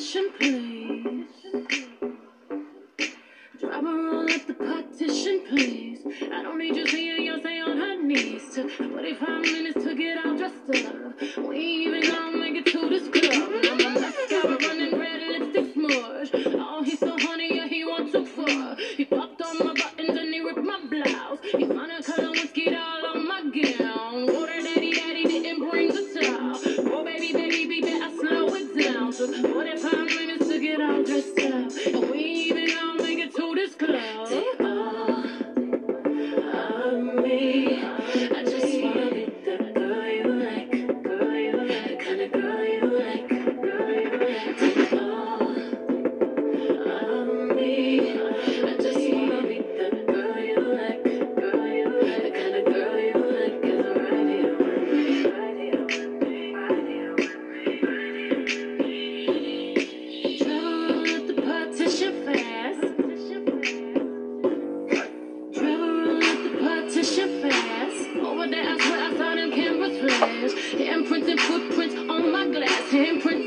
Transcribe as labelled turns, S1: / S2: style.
S1: partition, please. Drop her on at the partition, please. I don't need you seeing Beyonce on her knees. Took 45 minutes to get all dressed up. We ain't even gonna make it to this club. I'm a mascara running red lipstick smudge. Oh, he's so honey, yeah, he wants too far. He popped on my buttons and he ripped my blouse. He found a color whiskey all on my gown. Water daddy didn't bring the towel. Oh, baby, I slow it down. Took 45 minutes to get all dressed up. And we ain't even gonna make it to this club. Take all of me. I just wanna be the girl you like, the kind of girl you like, Take all of me. I just wanna be the girl you like, the kind of girl you like. Is right here with me, right here with me, right here with me. Travel at the partition fast. Travel at the partition fast. Over there, I swear I saw them cameras flash. Handprints and footprints on my glass. Handprints